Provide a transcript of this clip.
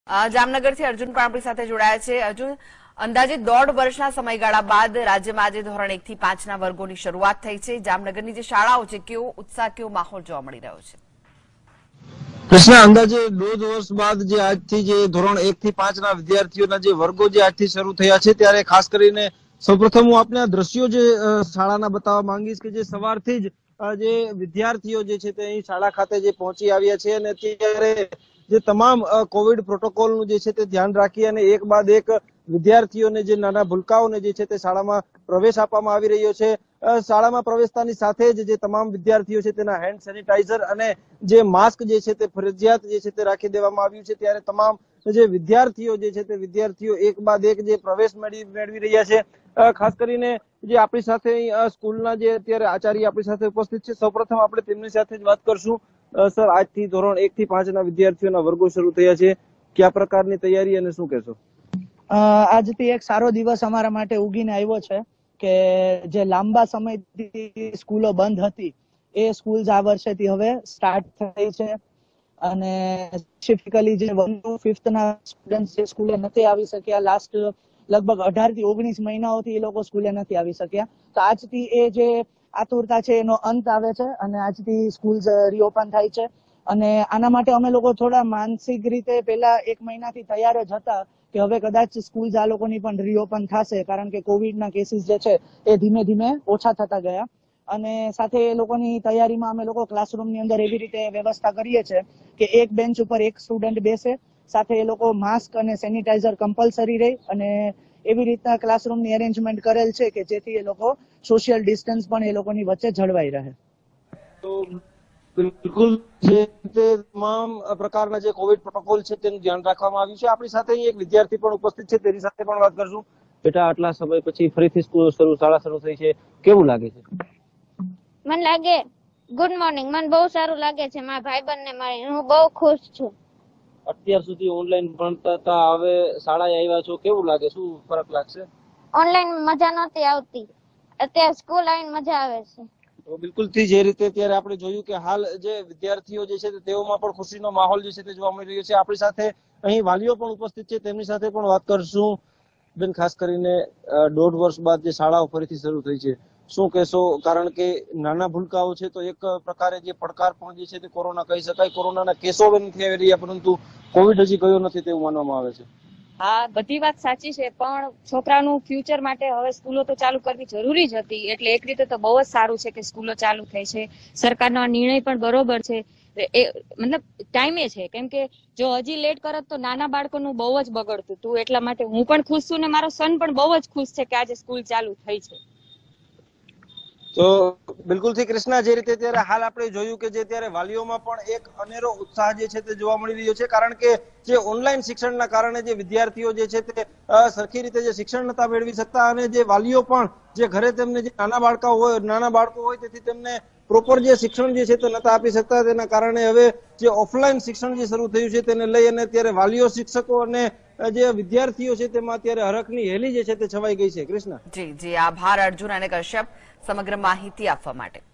જામનગરથી અર્જુન પણ આપણી સાથે જોડાયા છે। અર્જુન, અંદાજે 1.5 વર્ષના સમયગાળા બાદ રાજ્યમાં આજે ધોરણ 1 થી 5ના વર્ગોની શરૂઆત થઈ છે। જામનગરની જે શાળાઓ છે, કેવો ઉત્સાહ, કેવો માહોલ જોવા મળી રહ્યો છે? કૃષ્ણા, અંદાજે 1.5 વર્ષ બાદ જે આજથી જે ધોરણ 1 થી 5ના વિદ્યાર્થીઓના જે વર્ગો જે આજથી શરૂ થયા છે, ત્યારે ખાસ કરીને સૌપ્રથમ હું આપને આ દ્રશ્યો જે શાળાના બતાવવા માંગીશ કે જે સવારથી જ જે વિદ્યાર્થીઓ જે છે તે અહીં શાળા ખાતે જે પહોંચી આવ્યા છે અને ત્યારે જે તમામ કોવિડ પ્રોટોકોલનું જે છે તે ધ્યાન રાખી અને એક બાદ એક વિદ્યાર્થીઓને જે નાના ભૂલકાઓને જે છે તે શાળામાં પ્રવેશ આપવામાં આવી રહ્યો છે। શાળામાં પ્રવેશતાની સાથે જ જે તમામ વિદ્યાર્થીઓ છે તેના હેન્ડ સેનિટાઈઝર અને જે માસ્ક જે છે તે ફરજિયાત જે છે તે રાખી દેવામાં આવ્યું છે। ત્યારે તમામ જે વિદ્યાર્થીઓ જે છે તે વિદ્યાર્થીઓ એક બાદ એક જે પ્રવેશ મેળવી રહ્યા છે। ખાસ કરીને જે આપણી સાથે સ્કૂલના જે અત્યારે આચાર્ય આપણી સાથે ઉપસ્થિત છે, સૌપ્રથમ આપણે તેમની સાથે જ વાત કરશું। સર, આજથી ધોરણ 1 થી 5ના વિદ્યાર્થીઓના વર્ગો શરૂ થયા છે, કયા પ્રકારની તૈયારી અને શું કહેશો? આજથી એક સારો દિવસ અમારા માટે ઉગીને આવ્યો છે કે જે લાંબા સમયથી સ્કૂલો બંધ હતી એ સ્કૂલ આ વર્ષેથી હવે સ્ટાર્ટ થઈ છે અને સ્પેસિફિકલી જે 1 to 5ના સ્ટુડન્ટ જે સ્કૂલે નથી આવી શક્યા, લાસ્ટ લગભગ 18 થી 19 મહિનાઓથી એ લોકો સ્કૂલે નથી આવી શક્યા, તો આજથી એ જે આતુરતા છે એનો અંત આવે છે અને આજથી સ્કૂલ રીઓપન થાય છે। અને આના માટે અમે લોકો થોડા માનસિક રીતે પહેલા 1 મહિનાથી તૈયાર જ હતા કે હવે કદાચ સ્કૂલ આ લોકોની પણ રીઓપન થશે, કારણ કે કોવિડના કેસીસ જે છે એ ધીમે ધીમે ઓછા થતા ગયા અને સાથે એ લોકોની તૈયારીમાં અમે લોકો ક્લાસરૂમની અંદર એવી રીતે વ્યવસ્થા કરીએ છીએ કે એક બેન્ચ ઉપર એક સ્ટુડન્ટ બેસે, સાથે એ લોકો માસ્ક અને સેનિટાઈઝર કમ્પલસરી રહે અને એવી રીતના ક્લાસરૂમની અરેન્જમેન્ટ કરેલ છે કે જેથી એ લોકો સોશિયલ ડિસ્ટન્સ પણ એ લોકોની વચ્ચે જળવાઈ રહે। તો બિલકુલ જે તમામ પ્રકારના જે કોવિડ પ્રોટોકોલ છે તેનું ધ્યાન રાખવામાં આવ્યું છે। આપણી સાથે એક વિદ્યાર્થી પણ ઉપસ્થિત છે, તેની સાથે પણ વાત કરશું। બેટા, આટલા સમય પછી ફરીથી શાળા શરૂ થઈ છે, કેવું લાગે છે? મને લાગે ગુડ મોર્નિંગ, મને બહુ સારું લાગે છે। મારા ભાઈબંધને મળી હું બહુ ખુશ છું। અત્યાર સુધી ઓનલાઈન ભણતા હતા, હવે શાળાએ આવ્યા છો, કેવું લાગે, શું ફરક લાગશે? ઓનલાઈન મજા નહોતી આવતી, અત્યારે સ્કૂલ આવીને મજા આવે છે। તો બિલકુલથી જે રીતે અત્યારે આપણે જોયું કે હાલ જે વિદ્યાર્થીઓ જે છે તેઓમાં પણ ખુશીનો માહોલ જે છે તે જોવા મળી રહ્યો છે। આપણી સાથે અહીં વાલીઓ પણ ઉપસ્થિત છે, તેમની સાથે પણ વાત કરશું। બેન, ખાસ કરીને 1.5 વર્ષ બાદ જે શાળાઓ ફરીથી શરૂ થઈ છે, શું કહેશો? કારણ કે નાના ભૂલકાઓ છે તો એક પ્રકારે જે પડકાર પણ જે છે તે કોરોના કહી શકાય। કોરોનાના કેસો હવે નથી આવી રહ્યા, પરંતુ કોવિડ હજી ગયો નથી તેવું માનવામાં આવે છે। હા, બધી વાત સાચી છે, પણ છોકરાનું ફ્યુચર માટે હવે સ્કૂલો તો ચાલુ કરવી જરૂરી જ હતી, એટલે એક રીતે તો બહુ જ સારું છે કે સ્કૂલો ચાલુ થઈ છે। સરકારનો આ નિર્ણય પણ બરોબર છે, એ મતલબ ટાઈમે છે, કેમ કે જો હજી લેટ કરત તો નાના બાળકોનું બહુ જ બગડતું હતું, એટલા માટે હું પણ ખુશ છું ને મારો સન પણ બહુ જ ખુશ છે કે આજે સ્કૂલ ચાલુ થઈ છે। તો બિલકુલથી કૃષ્ણા, જે રીતે ત્યારે હાલ આપણે જોયું કે જે ત્યારે વાલીઓમાં પણ એક અનેરો ઉત્સાહ જે છે તે જોવા મળી રહ્યો છે, કારણ કે જે ઓનલાઈન શિક્ષણના કારણે જે વિદ્યાર્થીઓ જે છે તે સરખી રીતે જે શિક્ષણ નતા મેળવી શકતા અને જે વાલીઓ પણ જે ઘરે તેમને જે નાના બાળકો હોય તેથી તેમને પ્રોપર જે શિક્ષણ જે છે તે નતા આપી શકતા, તેના કારણે હવે જે ઓફલાઈન શિક્ષણ જે શરૂ થયું છે તેને લઈ અને ત્યારે વાલીઓ, શિક્ષકો અને જે વિદ્યાર્થીઓ છે તેમાં અત્યારે હરખની હેલી જે છે તે છવાઈ ગઈ છે। કૃષ્ણા, જી, આભાર અર્જુન અને કશ્યપ સમગ્ર માહિતી આપવા માટે।